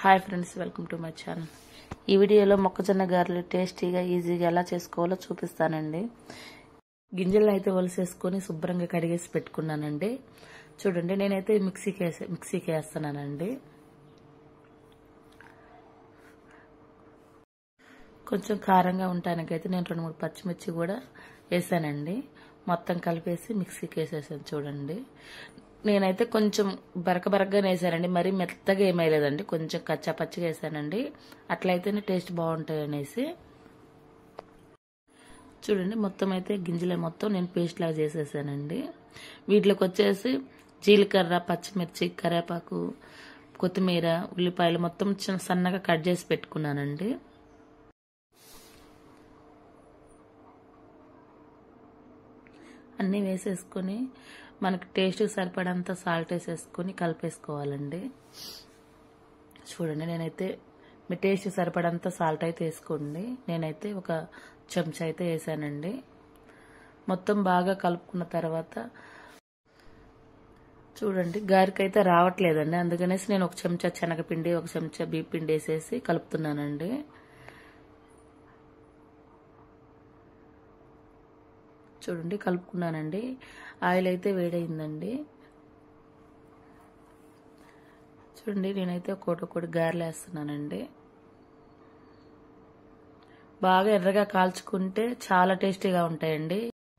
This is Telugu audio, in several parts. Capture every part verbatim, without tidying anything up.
Hi friends, welcome to my channel. ఈ వీడియోలో మొక్కజొన్న గారెలు టేస్టీగా ఈజీగా ఎలా చేసుకోవాలో చూపిస్తానండి. గింజలను అయితే ఒలిసేసుకొని శుభ్రంగా కడిగేసి పెట్టుకున్నానండి. చూడండి, నేనైతే మిక్సీకి వేసే మిక్సీకి వేస్తున్నానండి. కొంచెం కారంగా ఉండటానికైతే నేను రెండు మూడు పచ్చిమిర్చి కూడా వేసానండి. మొత్తం కలిపేసి మిక్సీకి వేసేసాను. చూడండి, నేనైతే కొంచెం బరక బరకగానే వేసానండి, మరీ మెత్తగా ఏమేయలేదండి. కొంచెం కచ్చా పచ్చిగా వేసానండి, అట్లయితేనే టేస్ట్ బాగుంటాయి అనేసి. చూడండి, మొత్తం అయితే గింజలు మొత్తం నేను పేస్ట్ లాగా చేసేసానండి. వీటిలోకి వచ్చేసి జీలకర్ర, పచ్చిమిర్చి, కరివేపాకు, కొత్తిమీర, ఉల్లిపాయలు మొత్తం చిన్న సన్నగా కట్ చేసి పెట్టుకున్నానండి. అన్నీ వేసేసుకొని మనకి టేస్ట్ సరిపడంత సాల్ట్ వేసేసుకొని కలిపేసుకోవాలండి. చూడండి, నేనైతే మీ టేస్ట్ సరిపడంత సాల్ట్ అయితే వేసుకోండి. నేనైతే ఒక చెంచా అయితే వేసానండి. మొత్తం బాగా కలుపుకున్న తర్వాత చూడండి, గారికైతే రావట్లేదండి. అందుకనేసి నేను ఒక చెంచా శనగపిండి, ఒక చెంచా బియ్యం పిండి వేసేసి కలుపుతున్నానండి. చూడండి, కలుపుకున్నానండి. ఆయిల్ అయితే వేడైందండి. చూడండి, నేనైతే ఒక్కొక్కటి గారెలు వేస్తున్నానండి. బాగా ఎర్రగా కాల్చుకుంటే చాలా టేస్టీగా ఉంటాయండి.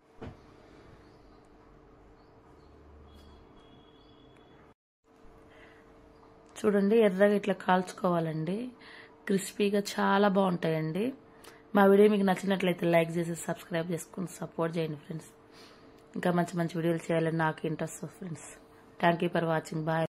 చూడండి, ఎర్రగా ఇట్లా కాల్చుకోవాలండి. క్రిస్పీగా చాలా బాగుంటాయండి. మా వీడియో మీకు నచ్చినట్లయితే లైక్ చేసి సబ్స్క్రైబ్ చేసుకుని సపోర్ట్ చేయండి ఫ్రెండ్స్. ఇంకా మంచి మంచి వీడియోలు చేయాలని నాకు interest friends. Thank you for watching. Bye.